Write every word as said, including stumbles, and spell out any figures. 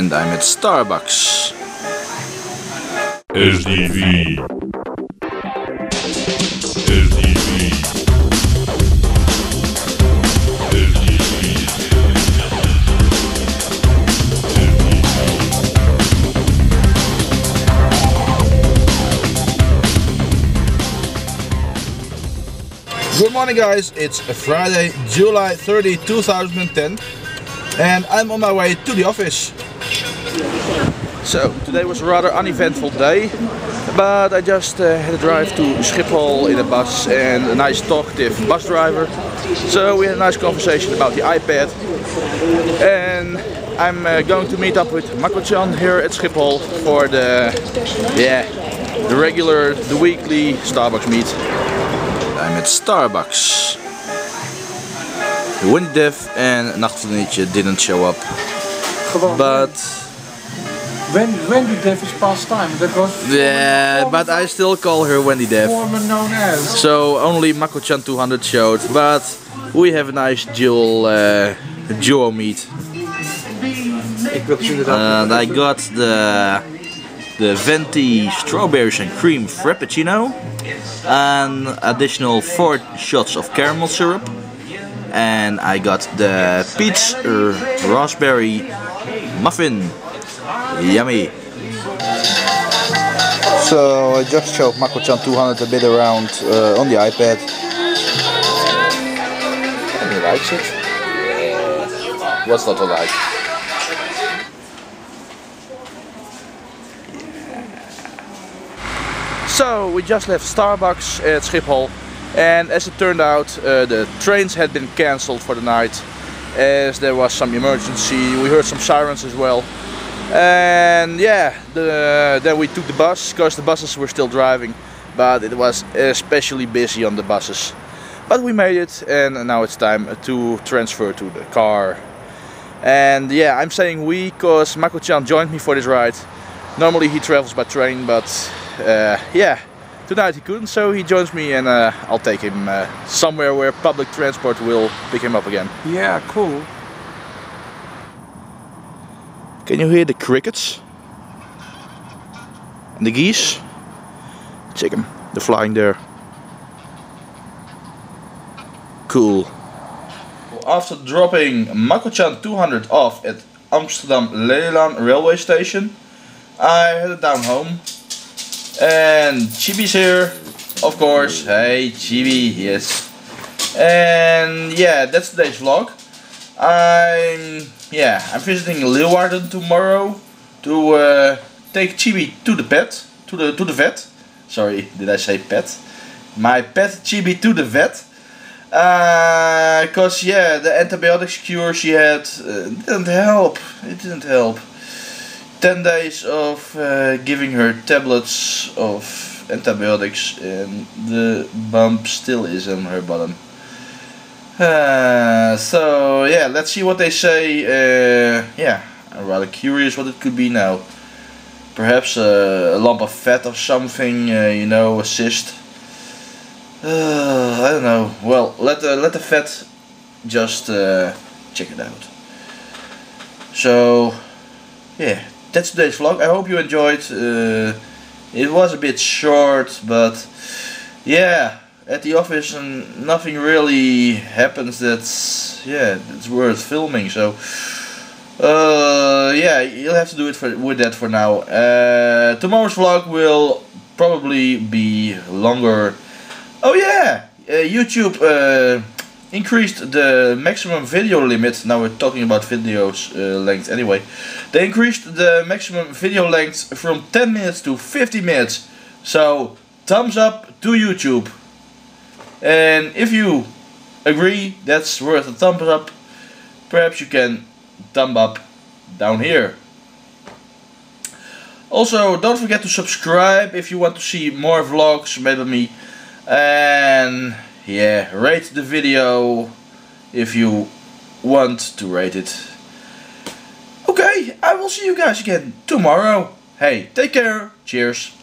and I'm at Starbucks. S D V. S D V. Good morning guys, it's Friday, July thirtieth, two thousand ten, and I'm on my way to the office. So today was a rather uneventful day, but I just uh, had a drive to Schiphol in a bus and a nice talkative bus driver. So we had a nice conversation about the iPad, and I'm uh, going to meet up with Mako-chan here at Schiphol for the, yeah, the regular, the weekly Starbucks meet. I'm at Starbucks. Wendy Dev and Nachtvriendinnetje didn't show up. But Wendy, Wendy Dev is past time. That was yeah, but I still call her Wendy Dev. former known as. So only Mako-chan two hundred showed, but we have a nice dual uh, duo meet. And I got the the venti strawberries and cream frappuccino, an additional four shots of caramel syrup, and I got the peach uh, raspberry muffin. Yummy. So I just showed Mako-chan two hundred a bit around uh, on the iPad. And he likes it. What's not to like? So we just left Starbucks at Schiphol, and as it turned out uh, the trains had been cancelled for the night as there was some emergency. We heard some sirens as well, and yeah, the, then we took the bus because the buses were still driving, but it was especially busy on the buses. But we made it, and now it's time to transfer to the car. And yeah, I'm saying we because Mako-chan joined me for this ride. Normally he travels by train, but Uh, yeah, tonight he couldn't, so he joins me, and uh, I'll take him uh, somewhere where public transport will pick him up again. Yeah, cool. Can you hear the crickets? And the geese? Check them, they're flying there. Cool. After dropping Mako-chan two hundred off at Amsterdam Lelylaan railway station, I headed down home. And Chibi's here, of course. Hey Chibi, yes. And yeah, that's today's vlog. I'm yeah, I'm visiting Leeuwarden tomorrow to uh, take Chibi to the pet, to the to the vet. Sorry, did I say pet? My pet Chibi to the vet. Uh, cause yeah, the antibiotics cure she had uh, didn't help. It didn't help. ten days of uh, giving her tablets of antibiotics, and the bump still is on her bottom. Uh, so yeah, let's see what they say. Uh, yeah, I'm rather curious what it could be now. Perhaps uh, a lump of fat or something, uh, you know, a cyst. Uh, I don't know. Well, let the let the vet just uh, check it out. So yeah. That's today's vlog. I hope you enjoyed. Uh, it was a bit short, but yeah, at the office and nothing really happens that's yeah that's worth filming. So uh, yeah, you'll have to do it for with that for now. Uh, tomorrow's vlog will probably be longer. Oh yeah, uh, YouTube uh, increased the maximum video limit. Now we're talking about videos uh, length anyway. They increased the maximum video length from ten minutes to fifty minutes. So thumbs up to YouTube. And if you agree that's worth a thumbs up, perhaps you can thumb up down here. Also, don't forget to subscribe if you want to see more vlogs made by me. And yeah, rate the video if you want to rate it. Okay, I will see you guys again tomorrow. Hey, take care. Cheers.